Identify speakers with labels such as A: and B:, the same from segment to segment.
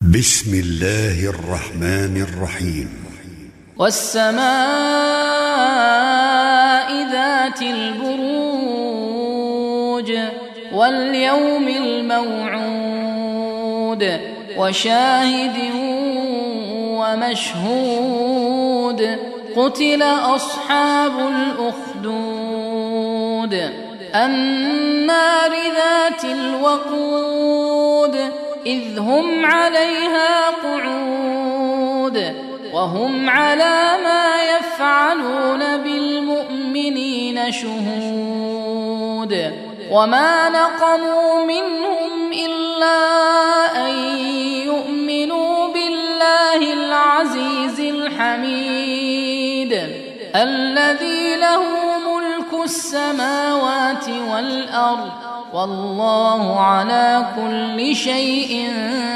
A: بسم الله الرحمن الرحيم.
B: والسماء ذات البروج واليوم الموعود وشاهد ومشهود قتل أصحاب الأخدود النار ذات الوقود إذ هم عليها قعود وهم على ما يفعلون بالمؤمنين شهود وما نقموا منهم إلا أن يؤمنوا بالله العزيز الحميد الذي له ملك السماوات والأرض والله على كل شيء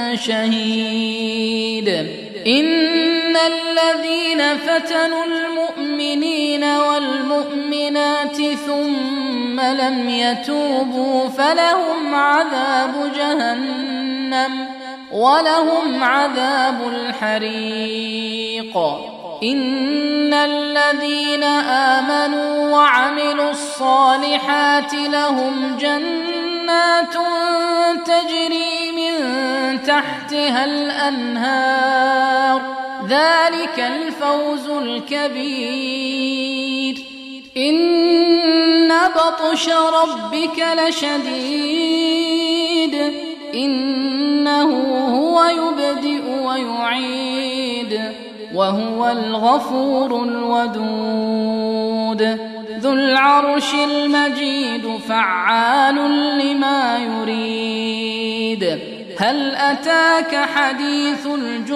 B: شهيد. إن الذين فتنوا المؤمنين والمؤمنات ثم لم يتوبوا فلهم عذاب جهنم ولهم عذاب الحريق. إن الذين آمنوا وعملوا الصالحات لهم جنات تجري من تحتها الأنهار ذلك الفوز الكبير. إن بطش ربك لشديد إنه هو يبدئ ويعيد وهو الغفور الودود ذو العرش المجيد فعال لما يريد. هل أتاك حديث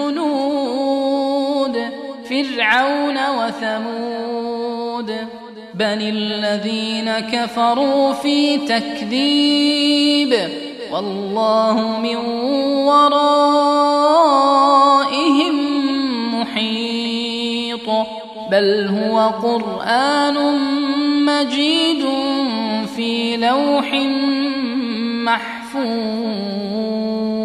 B: الجنود فرعون وثمود بل الذين كفروا في تكذيب والله من ورائهم محيط بل هو قرآن مجيد في لوح محفوظ.